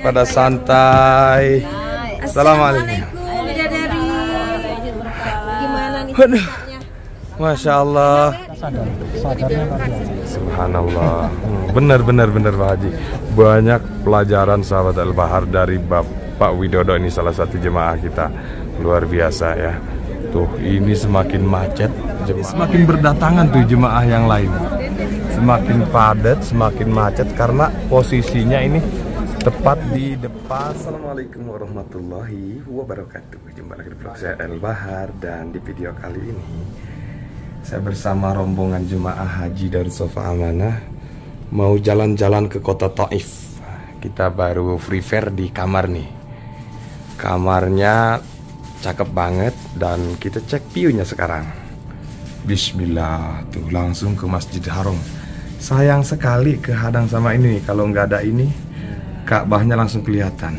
Pada santai. Assalamualaikum. Bidadari. Gimana nih Waduh. puncaknya? Masya Allah. Subhanallah. Benar Pak Haji. Banyak pelajaran sahabat Al-Bahar dari Bapak Widodo, ini salah satu jemaah kita. Luar biasa ya. Tuh, ini semakin macet, semakin berdatangan tuh jemaah yang lain. Semakin padat, semakin macet karena posisinya ini tepat di depan. Assalamualaikum warahmatullahi wabarakatuh. Jumpa lagi di vlog saya Al-Bahar, dan di video kali ini saya bersama rombongan jemaah haji dari Sofa Amanah mau jalan-jalan ke kota Taif. Kita baru free fair di kamar nih. Kamarnya cakep banget dan kita cek view-nya sekarang. Bismillah, tuh langsung ke Masjid Haram. Sayang sekali kehadang sama ini, kalau nggak ada ini Ka'bahnya langsung kelihatan.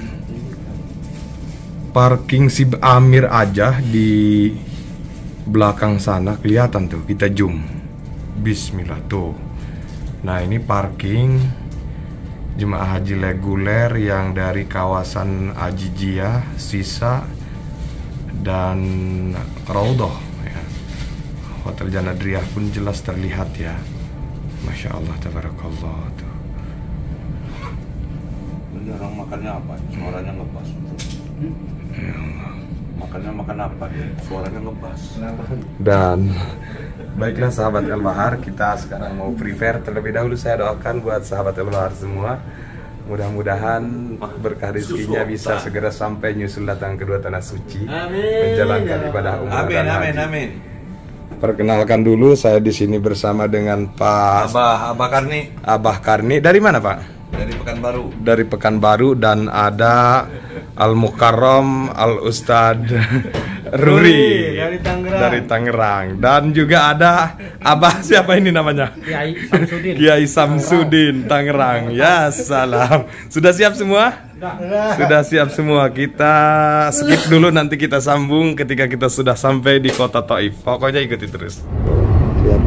Parking Sib Amir aja di belakang sana kelihatan tuh, kita zoom. Bismillah tuh. Nah, ini parking jemaah haji reguler yang dari kawasan Ajijiyah, Sisa, dan Raudhah ya. Hotel Janadriyah pun jelas terlihat ya. Masya Allah, tabarakallah tuh. Orang makannya apa? Suaranya ngebas. Ya Allah. Makan apa? Suaranya ngebas. Dan baiklah sahabat Al-Bahar, kita sekarang mau prepare. Terlebih dahulu saya doakan buat sahabat Al-Bahar semua, mudah-mudahan berkah rezekinya bisa segera sampai nyusul datang kedua tanah suci, menjalankan ibadah umrah dan haji. Amin. Perkenalkan dulu, saya di sini bersama dengan Pak Abah Karni. Dari mana Pak? Dari Pekanbaru. Dan ada Al-Mukarram Al-Ustad Ruri dari Tangerang. Dan juga ada Abah, siapa ini namanya? Kiai Samsudin Tangerang. Ya salam. Sudah siap semua? Sudah siap semua. Kita skip dulu, nanti kita sambung ketika kita sudah sampai di kota Taif. Pokoknya ikuti terus. Lihat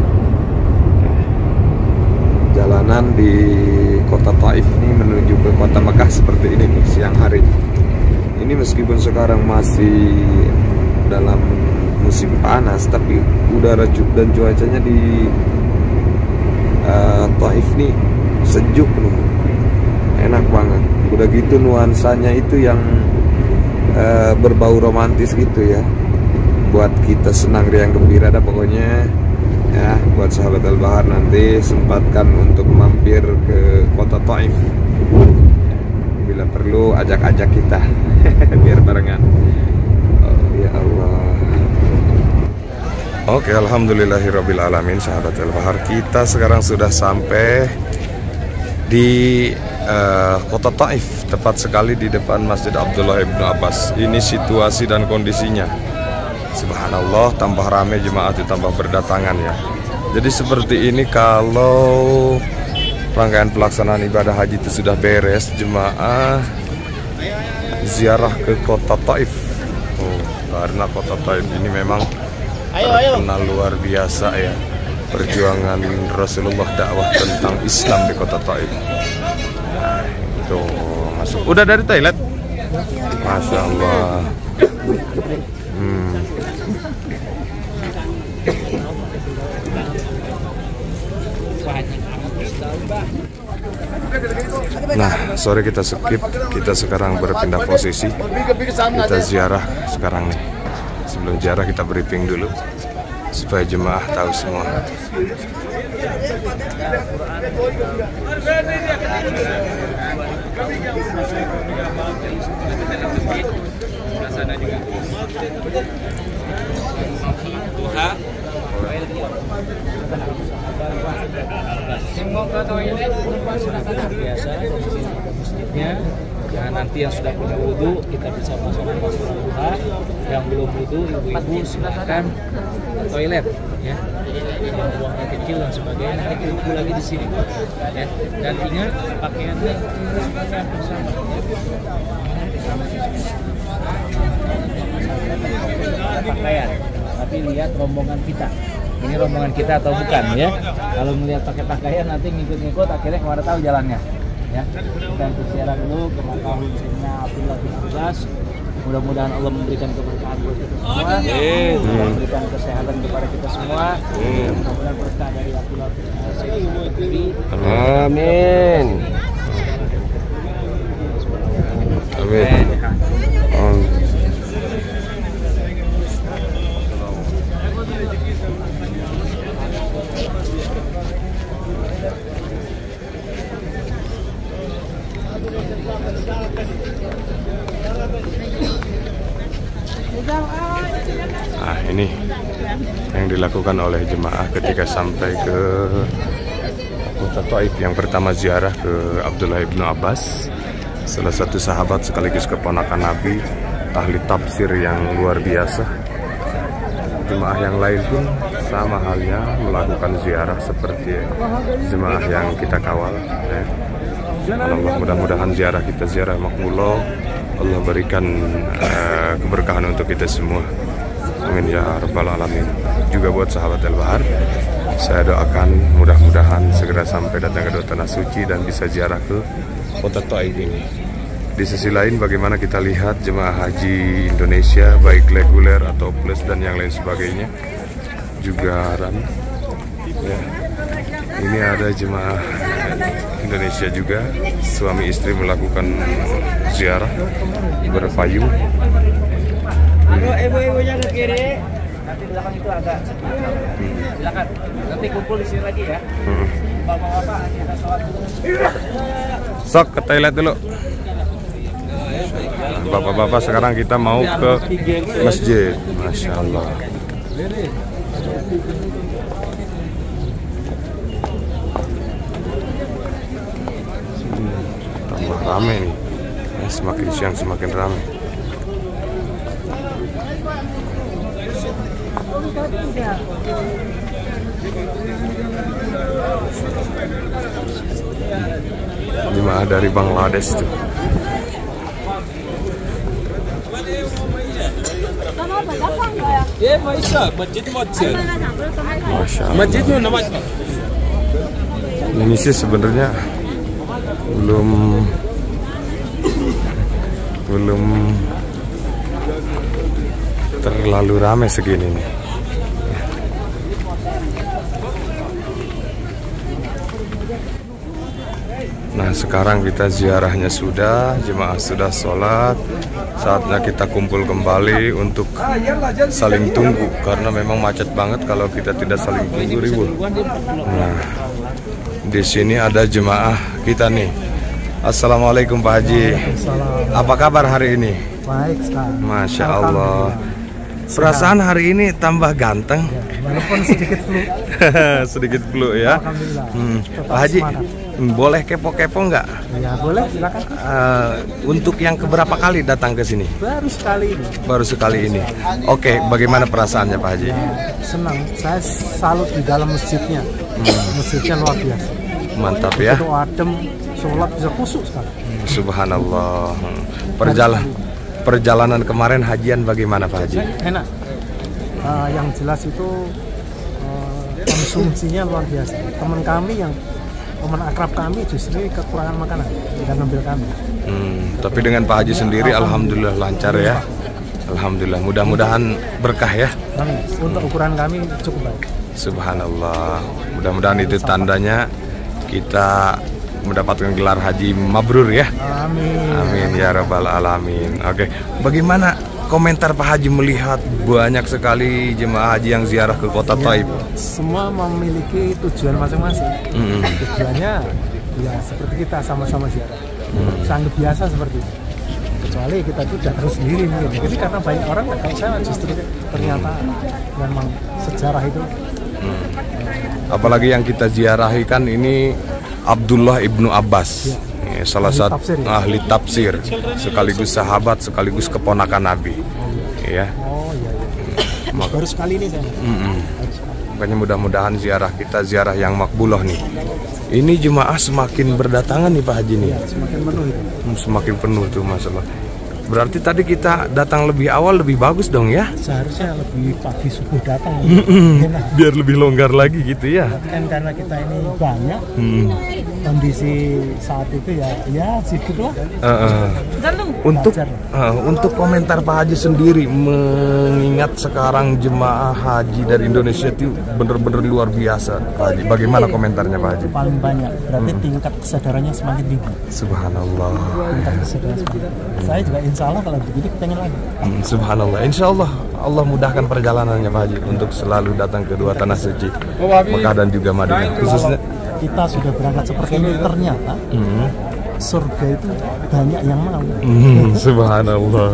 jalanan di kota Taif ini menuju ke kota Mekah seperti ini nih siang hari. Ini meskipun sekarang masih dalam musim panas, tapi udara dan cuacanya di Taif nih sejuk nih, enak banget. Udah gitu nuansanya itu yang berbau romantis gitu ya, buat kita senang riang gembira dah pokoknya ya. Buat sahabat Al-Bahar nanti sempatkan untuk mampir ke kota Taif, bila perlu ajak-ajak kita biar barengan. Oh ya Allah. Oke, alhamdulillahirabbil alamin sahabat Al-Bahar, kita sekarang sudah sampai di kota Taif, tepat sekali di depan Masjid Abdullah ibn Abbas. Ini situasi dan kondisinya, subhanallah, tambah ramai jemaah, ditambah berdatangan ya. Jadi seperti ini kalau rangkaian pelaksanaan ibadah haji itu sudah beres, jemaah ziarah ke kota Taif. Karena kota Taif ini memang terkenal luar biasa ya, perjuangan Rasulullah dakwah tentang Islam di kota Taif. Nah, itu masuk. Udah dari toilet? Masya Allah. Nah, sore kita skip, kita sekarang berpindah posisi. Kita ziarah sekarang nih. Sebelum ziarah kita briefing dulu supaya jemaah tahu semua. Mau ke toilet biasa masjidnya. Nah, nanti yang sudah punya wudhu kita bisa masuk ke sholat duha. Yang belum wudhu, ibu-ibu silakan ke toilet ya. Yang buangnya kecil dan sebagainya, nanti wudhu lagi di sini ya. Dan ingat pakaiannya bersama. Pakaian, tapi lihat rombongan kita. Ini rombongan kita atau bukan ya. Kalau melihat pakai pakaian nanti ngikut-ngikut, akhirnya nggak ada tahu jalannya. ya. Kita ikut ziarah dulu ke makam Sayyidina Abdullah bin Abbas. Mudah-mudahan Allah memberikan keberkahan buat kita semua, memberikan kesehatan kepada kita semua. Mudah-mudahan berkah dari Abdullah bin Abbas. Amin. Amin. Nah, ini yang dilakukan oleh jemaah ketika sampai ke Kota Taif. Yang pertama ziarah ke Abdullah ibnu Abbas, salah satu sahabat sekaligus keponakan Nabi, ahli tafsir yang luar biasa. Jemaah yang lain pun sama halnya melakukan ziarah seperti jemaah yang kita kawal ya. Allah, mudah-mudahan ziarah kita ziarah makbullah. Allah berikan keberkahan untuk kita semua. Amin ya rabbal alamin. Juga buat sahabat Al-Bahar, saya doakan mudah-mudahan segera sampai datang ke tanah suci dan bisa ziarah ke Kota Taif ini. Di sisi lain, bagaimana kita lihat jemaah haji Indonesia, baik reguler atau plus dan yang lain sebagainya, juga rame. Ya. Ini ada jemaah Indonesia juga, suami istri melakukan ziarah berpayung. Ibu-ibunya ke kiri, nanti belakang itu agak silakan. Nanti kumpul di sini lagi ya. Bapak-bapak kita sholat dulu. Sok ke toilet dulu. Bapak-bapak, sekarang kita mau ke masjid. Masya Allah. Tambah rame nih. Semakin siang semakin rame. Jemaah dari Bangladesh tuh. Masya Allah. Ini sih sebenarnya belum terlalu ramai segini nih. Nah, sekarang kita ziarahnya sudah, jemaah sudah sholat, saatnya kita kumpul kembali untuk saling tunggu, karena memang macet banget kalau kita tidak saling tunggu ribut. Nah, di sini ada jemaah kita nih. Assalamualaikum Pak Haji. Apa kabar hari ini? Baik sekali. Masya Allah. Perasaan hari ini tambah ganteng. Walaupun sedikit flu. Sedikit flu ya. Alhamdulillah. Pak Haji, boleh kepo-kepo nggak? Ya boleh, silakan. Untuk yang keberapa kali datang ke sini? Baru sekali ini. Baru sekali ini. Oke, bagaimana perasaannya Pak Haji? Ya, senang. Saya salut di dalam masjidnya. Masjidnya luar biasa. Mantap ya. Itu adem, sholat bisa khusyuk sekali. Subhanallah. Perjalanan kemarin hajian bagaimana Pak Haji? Enak. Yang jelas itu konsumsinya luar biasa. Teman akrab kami justru kekurangan makanan, tidak ngambil kami. Tapi dengan Pak Haji sendiri, alhamdulillah lancar ya. Alhamdulillah. Mudah-mudahan berkah ya. Untuk ukuran kami cukup baik. Subhanallah. Mudah-mudahan itu tandanya kita mendapatkan gelar haji mabrur ya. Amin. Amin ya rabbal alamin. Oke, bagaimana komentar Pak Haji melihat banyak sekali jemaah haji yang ziarah ke Kota Taif? Semua memiliki tujuan masing-masing. Tujuannya ya seperti kita sama-sama ziarah. Sangat biasa seperti itu. Kecuali kita itu datang sendiri mungkin. Jadi karena banyak orang, kalau saya justru ternyata memang sejarah itu. Apalagi yang kita ziarahi kan ini Abdullah ibnu Abbas, ya, salah satu ahli tafsir, sekaligus sahabat, sekaligus keponakan Nabi. Ya. Oh iya. Baru sekali ini saya. Makanya mudah-mudahan ziarah kita ziarah yang makbulah nih. Ini jemaah semakin berdatangan nih Pak Haji nih. Ya, semakin penuh itu. Semakin penuh tuh masalah. Berarti tadi kita datang lebih awal lebih bagus dong ya? Seharusnya lebih pagi subuh datang. Enak. Biar lebih longgar lagi gitu ya. Kan karena kita ini banyak, kondisi saat itu ya sedikit lah. Untuk komentar Pak Haji sendiri, mengingat sekarang jemaah haji dari Indonesia itu bener-bener luar biasa, Pak Haji. Bagaimana komentarnya Pak Haji? Paling banyak, berarti tingkat kesadarannya semakin tinggi. Subhanallah. Tingkat kesadaran semakin tinggi. Saya juga insya Allah kalau begini pengen lagi. Subhanallah. Insya Allah Allah mudahkan perjalanannya Pak Haji untuk selalu datang ke dua tanah suci, Mekah dan juga Madinah. Khususnya kita sudah berangkat seperti ini, ternyata surga itu banyak yang mau. Subhanallah.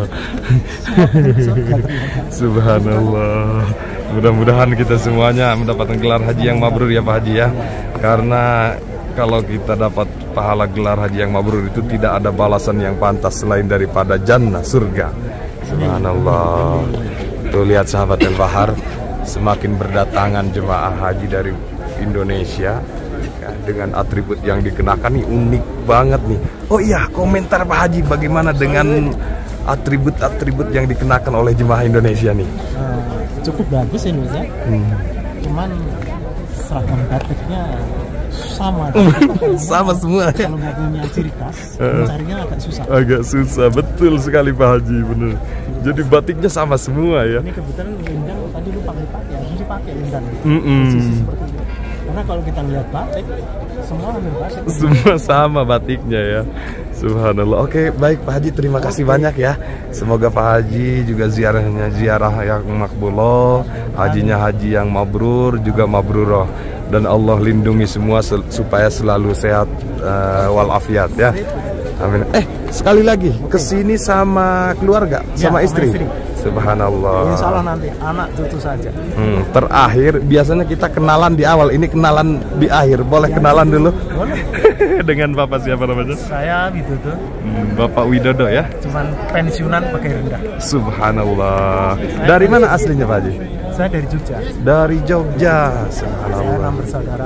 Subhanallah. Mudah-mudahan kita semuanya mendapatkan gelar haji yang mabrur ya Pak Haji ya. Karena kalau kita dapat pahala gelar haji yang mabrur itu tidak ada balasan yang pantas selain daripada jannah, surga. Subhanallah. Tuh lihat sahabat Al-Bahar, semakin berdatangan jemaah haji dari Indonesia ya, dengan atribut yang dikenakan nih unik banget nih. Oh iya, komentar Pak Haji bagaimana dengan atribut-atribut yang dikenakan oleh jemaah Indonesia nih? Cukup bagus Indonesia. Cuman seragam batiknya sama. Sama semua. Kalau nggak punya ciri khas, mencarinya agak susah. Agak susah, betul sekali Pak Haji, bener. Jadi batiknya sama semua ya. Ini kebetulan lindang tadi lu pakai, harus dipakai lindang. Posisi seperti itu. Karena kalau kita lihat batik, semua ambil batik. Semua sama batiknya ya. Subhanallah. Oke, baik Pak Haji, terima kasih banyak ya. Semoga Pak Haji juga ziarahnya ziarah yang makbuloh, hajinya haji yang mabrur juga mabruroh. Dan Allah lindungi semua supaya selalu sehat walafiat ya. Amin. Sekali lagi kesini sama keluarga, sama istri. Subhanallah. Insya Allah nanti anak cucu saja. Terakhir biasanya kita kenalan di awal, ini kenalan di akhir. Boleh kenalan dulu? Boleh. Dengan Bapak siapa namanya? Saya Widodo. Bapak Widodo ya? Cuman pensiunan pakai rendah. Subhanallah. Dari mana aslinya Pak Haji? Saya dari Jogja. Dari Jogja. Subhanallah. Saya 6 bersaudara.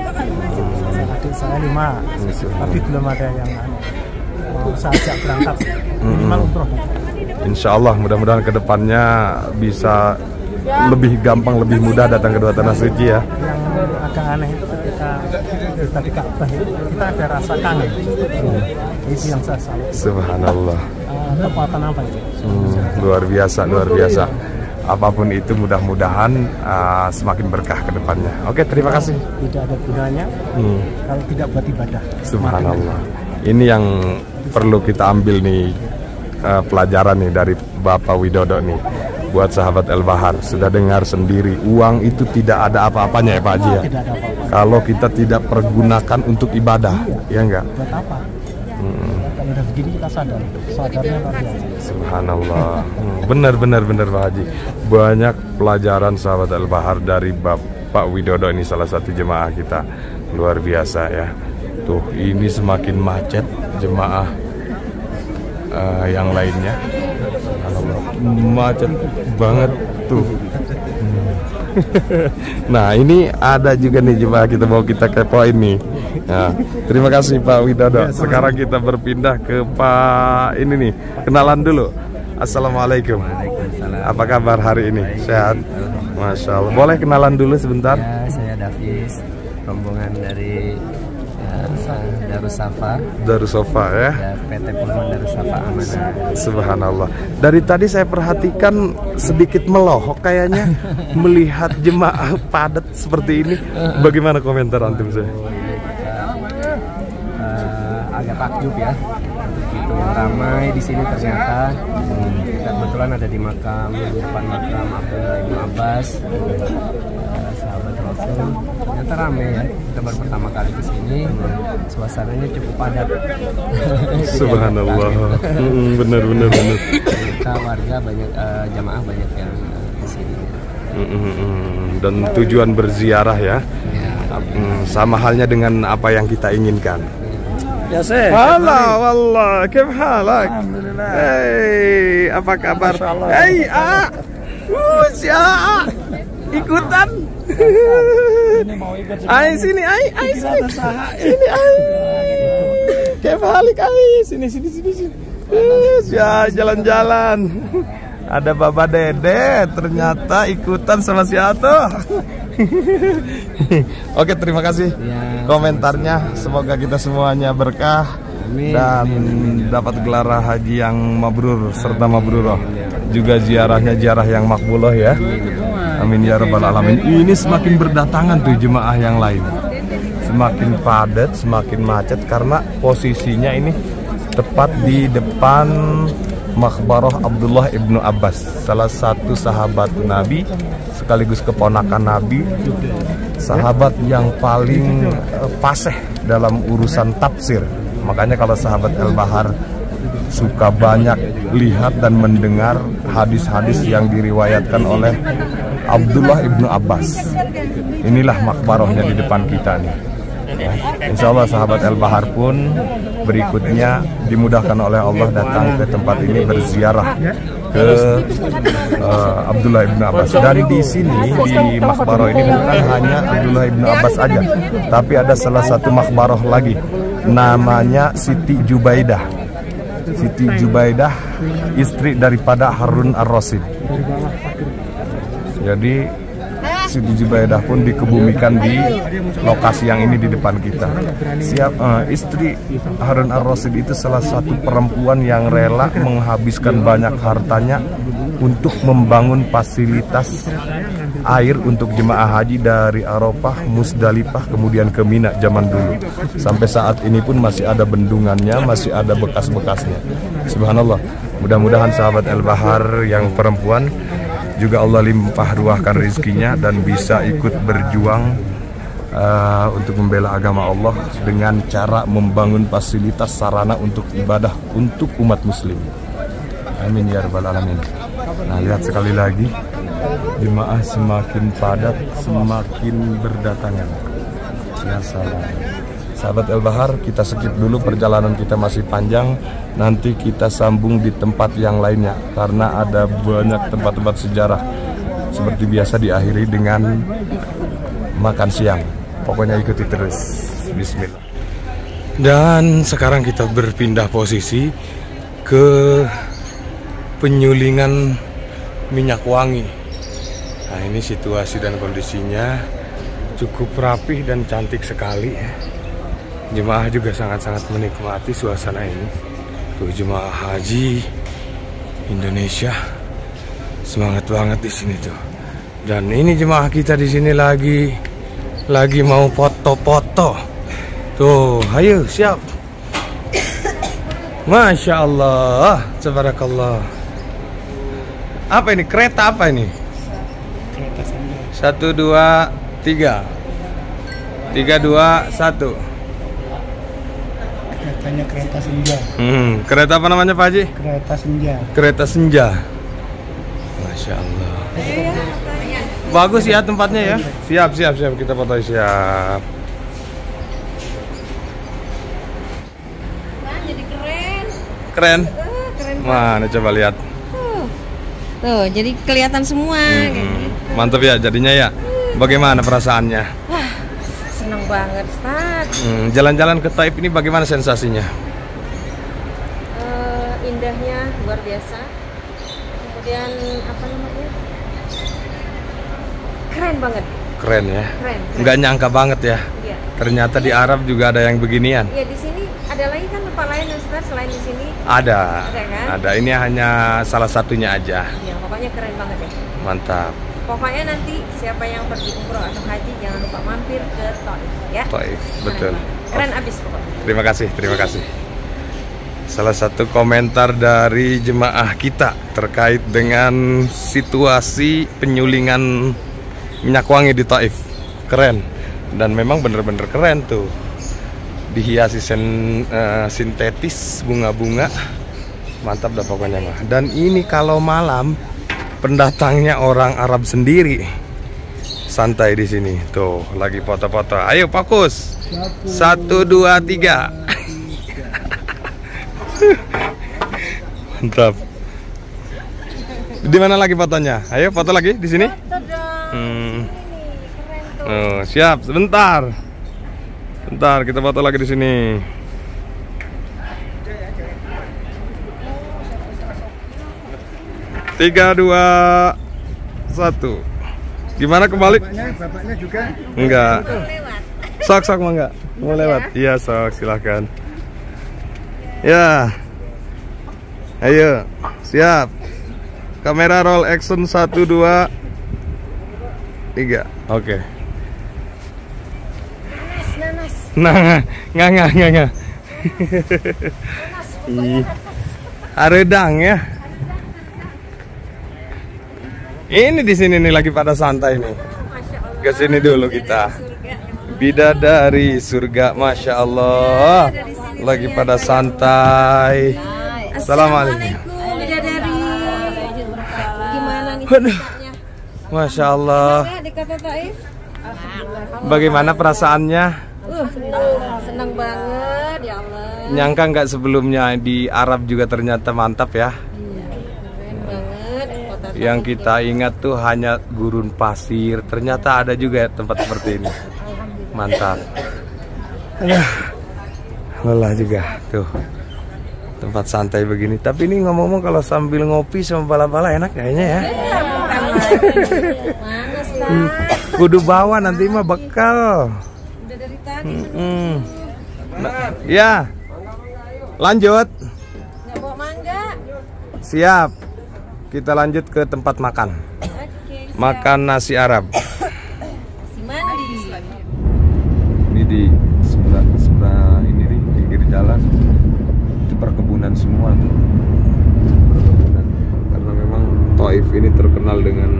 Adik saya 5. Tapi belum ada yang mau saya ajak berangkat. Minimal umroh. Insya Allah mudah-mudahan kedepannya bisa lebih gampang, lebih mudah datang ke dua tanah suci ya. Yang agak aneh itu ketika kita di Ka'bah kita ada rasa kangen. Itu yang saya salut. Subhanallah. Kekuatan apa itu? Luar biasa, luar biasa. Apapun itu mudah-mudahan semakin berkah ke depannya. Oke, terima kasih. Tidak ada gunanya kalau tidak buat ibadah. Subhanallah. Ini yang perlu kita ambil nih pelajaran nih dari Bapak Widodo nih. Buat sahabat Al-Bahar, sudah dengar sendiri, uang itu tidak ada apa-apanya ya Pak Haji ya. Tidak ada apa-apa. Kalau kita tidak pergunakan untuk ibadah, ya enggak? Buat apa? Kalau udah begini kita sadarnya luar biasa. Subhanallah. Benar Pak Haji. Banyak pelajaran sahabat Al-Bahar dari Bapak Widodo ini, salah satu jemaah kita. Luar biasa ya. Tuh, ini semakin macet jemaah yang lainnya. Macet banget tuh. Nah, ini ada juga nih jemaah kita mau kita kepoin nih. Nah, terima kasih Pak Widodo. Sekarang kita berpindah ke Pak ini nih. Kenalan dulu. Assalamualaikum. Apa kabar hari ini? Sehat? Masya Allah. Boleh kenalan dulu sebentar? Ya, saya Davis, rombongan dari Darussafa ya. PT Pullman Darussafa Amanah. Subhanallah. Dari tadi saya perhatikan sedikit melohok kayaknya melihat jemaah padat seperti ini. Bagaimana komentar antum saya? Agak takjub ya. Begitu ramai di sini ternyata. Kita kebetulan ada di depan makam Abdullah bin Abbas, sahabat Rasul. Ternyata ramai ya. Kita baru pertama kali ke sini. Suasananya cukup padat. Subhanallah. Benar. Kita warga banyak, jamaah banyak yang di sini. Dan tujuan berziarah ya. Sama halnya dengan apa yang kita inginkan. Ya Syekh. Halo, wallah, kif halak? Alhamdulillah. Hey, apa kabar? Hey, ikutan. Ini mau ikut Ai sini, ai sini. Sini, ai. Kif halik, ai sini. Ya, jalan-jalan. Ada Bapak Dede ternyata ikutan sama si Ato. Oke, terima kasih komentarnya. Semoga kita semuanya berkah dan dapat gelar haji yang mabrur serta mabruroh. Juga ziarahnya ziarah yang makbuloh ya. Amin ya rabbal alamin. Ini semakin berdatangan tuh jemaah yang lain. Semakin padat, semakin macet karena posisinya ini tepat di depan Makbarah Abdullah ibnu Abbas, salah satu sahabat Nabi sekaligus keponakan Nabi, sahabat yang paling fasih dalam urusan tafsir. Makanya kalau sahabat El-Bahar suka banyak lihat dan mendengar hadis-hadis yang diriwayatkan oleh Abdullah ibnu Abbas. Inilah makbarahnya di depan kita nih. Insya Allah sahabat El-Bahar pun berikutnya dimudahkan oleh Allah datang ke tempat ini berziarah ke Abdullah ibn Abbas. Dan di sini di makbarah ini bukan hanya Abdullah ibn Abbas aja, tapi ada salah satu makbarah lagi namanya Siti Jubaidah. Siti Jubaidah istri daripada Harun Ar-Rasyid. Jadi Siti Jubaidah pun dikebumikan di lokasi yang ini di depan kita. Istri Harun Ar-Rasyid itu salah satu perempuan yang rela menghabiskan banyak hartanya untuk membangun fasilitas air untuk jemaah haji dari Arafah, Musdalifah, kemudian ke Mina zaman dulu. Sampai saat ini pun masih ada bendungannya, masih ada bekas-bekasnya. Subhanallah. Mudah-mudahan sahabat El-Bahar yang perempuan juga Allah limpah ruahkan rezekinya dan bisa ikut berjuang untuk membela agama Allah dengan cara membangun fasilitas sarana untuk ibadah untuk umat muslim. Amin ya rabbal alamin. Nah, lihat sekali lagi jemaah semakin padat, semakin berdatangan. Ya salam. Sahabat El-Bahar, kita skip dulu, perjalanan kita masih panjang. Nanti kita sambung di tempat yang lainnya karena ada banyak tempat-tempat sejarah. Seperti biasa diakhiri dengan makan siang. Pokoknya ikuti terus. Bismillah. Dan sekarang kita berpindah posisi ke penyulingan minyak wangi. Nah, ini situasi dan kondisinya cukup rapih dan cantik sekali. Jemaah juga sangat-sangat menikmati suasana ini. Tuh jemaah haji Indonesia semangat banget di sini tuh. Dan ini jemaah kita di sini lagi mau foto-foto. Tuh, ayo siap. Masya Allah, tabarakallah. Apa ini? Kereta apa ini? Kereta senja. 1, 2, 3. 3, 2, 1. Keretanya kereta senja. Kereta apa namanya Pak Haji? Kereta senja. Kereta senja. Masya Allah. Bagus ya tempatnya ya. Siap kita foto siap. Nah, jadi keren. Keren. Keren. Mana coba lihat. Tuh, jadi kelihatan semua. Mantap ya jadinya ya. Bagaimana perasaannya? Wah, senang banget, Ustaz. Jalan-jalan ke Taif ini bagaimana sensasinya? Indahnya luar biasa. Kemudian apa namanya? Keren banget. Keren ya. Keren. Nggak nyangka banget ya. Iya. Ternyata di Arab juga ada yang beginian. Iya, di sini ada lagi kan tempat lain, Ustaz, selain di sini? Ada. Ada kan? Ada. Ini hanya salah satunya aja. Iya, pokoknya keren banget ya. Mantap. Pokoknya nanti siapa yang pergi umroh atau haji jangan lupa mampir ke Taif ya. Taif, betul. Keren abis pokoknya. Terima kasih. Salah satu komentar dari jemaah kita terkait dengan situasi penyulingan minyak wangi di Taif. Keren. Dan memang bener-bener keren tuh. Dihiasi sintetis bunga-bunga. Mantap dah pokoknya mah. Dan ini kalau malam pendatangnya orang Arab sendiri. Santai di sini. Tuh, lagi foto-foto. Ayo fokus. 1, 2, 3. Mantap. Di mana lagi fotonya? Ayo foto lagi di sini. Oh, siap. Sebentar kita foto lagi di sini. 3, 2, 1. Gimana kebalik? Bapaknya juga. Enggak. Lewat. Sok mau enggak? Mau lewat? Iya, sok, silahkan. Ya. Ayo, siap. Kamera roll action 1, 2, 3. Oke. Nanas. Nah, nggak. Ih, haredang ya. Ini di sini nih lagi pada santai nih. Masya Allah. Ke sini dulu kita. Surga. Bidadari surga, masya Allah. Lagi pada santai. Assalamualaikum. Bidadari. Gimana nih Waduh. ceritanya? Masya Allah. Nah, di Kota Taif. Bagaimana perasaannya? Senang banget ya Allah. Nyangka nggak sebelumnya di Arab juga ternyata mantap ya. Keren banget Kota Taif. Yang kita ingat tuh hanya gurun pasir. Ternyata ada juga tempat seperti ini. Mantap. Lelah juga tuh. Tempat santai begini. Tapi ini ngomong-ngomong kalau sambil ngopi sama bala-bala enak kayaknya ya. Mana Stan? Kudu bawa nanti mah bekal. Udah dari tadi. Nah, ya. Lanjut. Nggak bawa mangga. Siap. Kita lanjut ke tempat makan. Oke. Makan nasi Arab. Si mandi. Ini di sebelah ini di pinggir jalan. Itu perkebunan semua tuh. Perkebunan. Karena memang Taif ini terkenal dengan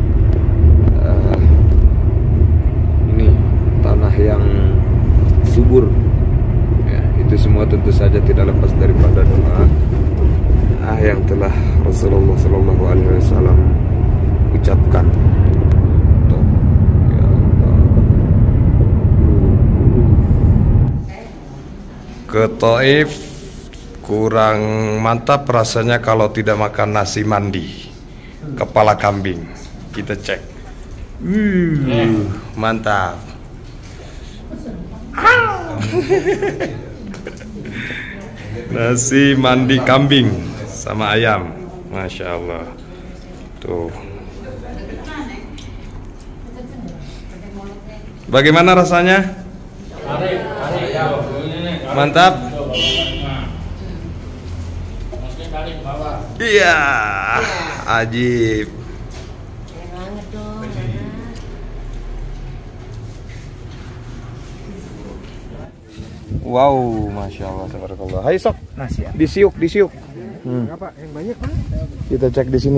ini tanah yang subur. Ya, itu semua tentu saja tidak lepas daripada doa yang telah Rasulullah SAW ucapkan. Tuh. Ya Allah. Ke Taif kurang mantap rasanya kalau tidak makan nasi mandi kepala kambing. Kita cek. Mantap. Nasi mandi kambing sama ayam, masya Allah. Tuh. Bagaimana rasanya? Mantap. Iya, ajib. Wow, masya Allah, tabarakallah. Hai sok, Nasi ya. disiuk. Apa yang banyak? Kita cek di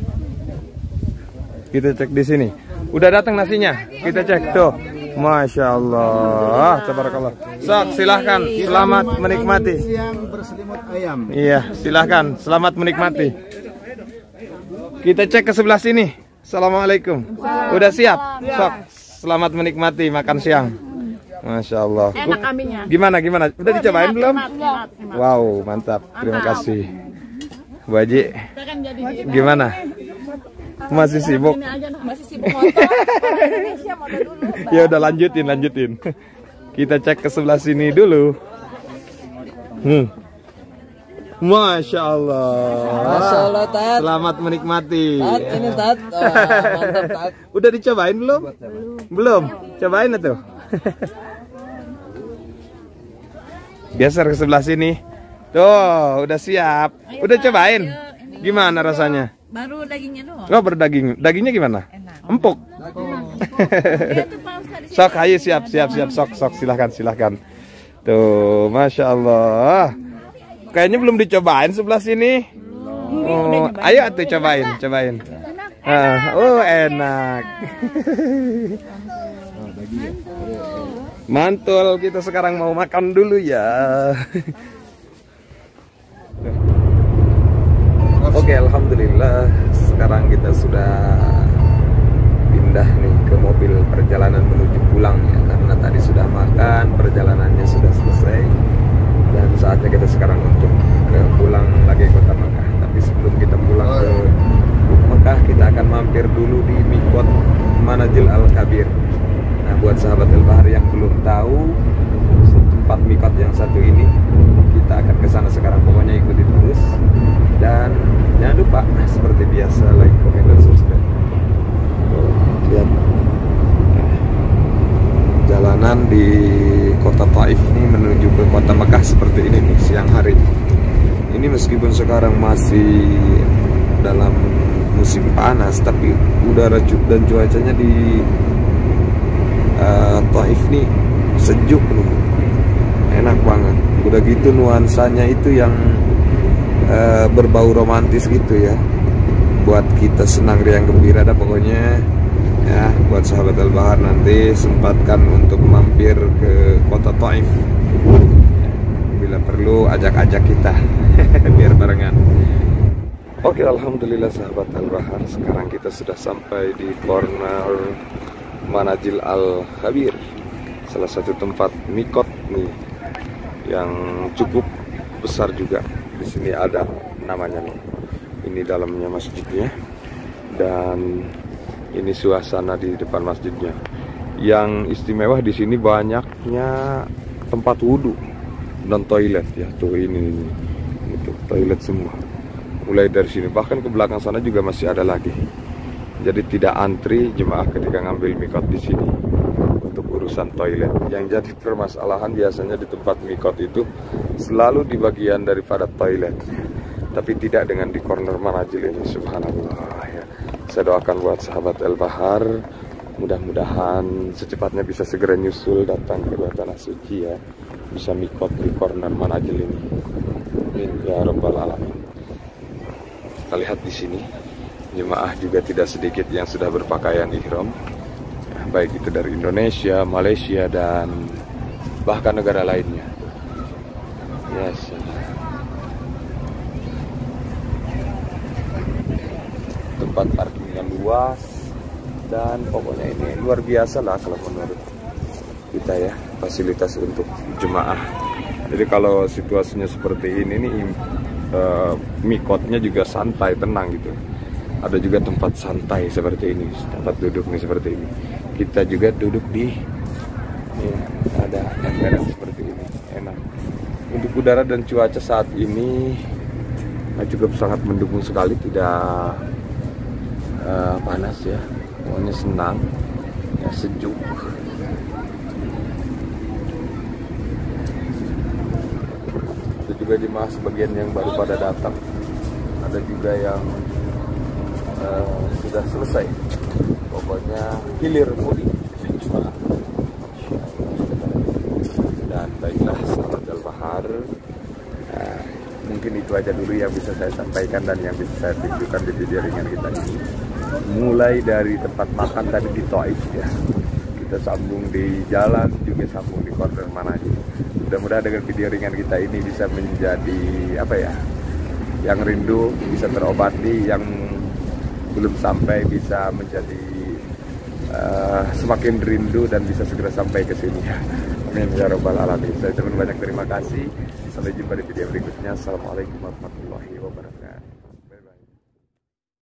sini. Udah datang nasinya. Kita cek tuh. Masya Allah, tabarakallah. Sok, silahkan. Selamat menikmati. Yang berselimut ayam. Iya, silahkan. Selamat menikmati. Kita cek ke sebelah sini. Assalamualaikum. Udah siap? Sok, selamat menikmati makan siang. Masya Allah. Enak kambingnya. Gimana? Udah dicobain belum? Enak. Wow, mantap. Terima kasih. Bu Haji, gimana? Masih sibuk? Masih sibuk motor. Orang Indonesia motor dulu. Ya udah lanjutin. Kita cek ke sebelah sini dulu. Masya Allah. Masya Allah, Tat. Selamat menikmati. Tat, ini Tat. Mantap, Tat. Udah dicobain belum? Belum. Cobain atuh. Geser ke sebelah sini. Tuh, udah siap. Udah cobain. Gimana rasanya? Baru dagingnya doang. Oh, berdaging. Dagingnya gimana? Enak. Empuk. Sok, ayo siap. Sok, silahkan. Tuh, masya Allah. Kayaknya belum dicobain sebelah sini. Oh, ayo atuh cobain. Oh, enak. Mantul, kita sekarang mau makan dulu ya. Oke, alhamdulillah sekarang kita sudah pindah nih ke mobil perjalanan menuju pulang ya, karena tadi sudah makan, perjalanannya sudah selesai dan saatnya kita sekarang untuk pulang lagi ke kota Mekah. Tapi sebelum kita pulang ke Mekah, kita akan mampir dulu di Mikot Manazil Al-Kabir. Nah, buat sahabat Al-Bahar yang belum tahu tempat Mikot yang satu ini, kita akan ke sana sekarang. Pokoknya ikuti terus dan jangan lupa seperti biasa meskipun sekarang masih dalam musim panas, tapi udara dan cuacanya di Taif nih sejuk nih, enak banget. Udah gitu nuansanya itu yang berbau romantis gitu ya, buat kita senang riang gembira dah pokoknya ya. Buat sahabat Al-Bahar nanti sempatkan untuk mampir ke kota Taif, bila perlu ajak-ajak kita biar barengan. Oke, alhamdulillah sahabat Al-Bahar, sekarang kita sudah sampai di corner Manazil Al-Khabir, salah satu tempat mikot nih yang cukup besar juga. Di sini ada namanya nih. Ini dalamnya masjidnya dan ini suasana di depan masjidnya. Yang istimewa di sini banyaknya tempat wudhu dan toilet ya. Tuh ini tuh, toilet semua. Mulai dari sini bahkan ke belakang sana juga masih ada lagi. Jadi tidak antri jemaah ketika ngambil mikot di sini untuk urusan toilet. Yang jadi permasalahan biasanya di tempat mikot itu selalu di bagian daripada toilet, tapi tidak dengan di corner Manazil ini. Subhanallah ya. Saya doakan buat sahabat Al-Bahar, mudah-mudahan secepatnya bisa segera nyusul datang ke dua tanah suci ya, bisa mikot di corner Manazil ini. Amin ya rabbal alamin. Kita lihat di sini jemaah juga tidak sedikit yang sudah berpakaian ihram, baik itu dari Indonesia, Malaysia, dan bahkan negara lainnya. Yes. Tempat parkirnya luas dan pokoknya ini luar biasa lah kalau menurut kita ya, fasilitas untuk jemaah. Jadi kalau situasinya seperti ini nih, mikotnya juga santai, tenang gitu. Ada juga tempat santai seperti ini, tempat duduk nih seperti ini. Kita juga duduk di ada emperan seperti ini, enak. Untuk udara dan cuaca saat ini juga sangat mendukung sekali, tidak panas ya, pokoknya senang ya, sejuk. Ada juga jemaah sebagian yang baru pada datang, ada juga yang sudah selesai, pokoknya hilir mudik jemaah. Dan baiklah sahabat Al-Bahar, mungkin itu aja dulu yang bisa saya sampaikan dan yang bisa saya tunjukkan di video ringan kita ini. Mulai dari tempat makan tadi di Taif ya, kita sambung di jalan, juga sambung di corner Manazil. Mudah-mudahan dengan video ringan kita ini bisa menjadi apa ya, yang rindu bisa terobati, yang belum sampai bisa menjadi semakin rindu dan bisa segera sampai ke sini ya. Amin ya rabbal alamin. Saya ucapkan banyak terima kasih. Sampai jumpa di video berikutnya. Assalamualaikum warahmatullahi wabarakatuh.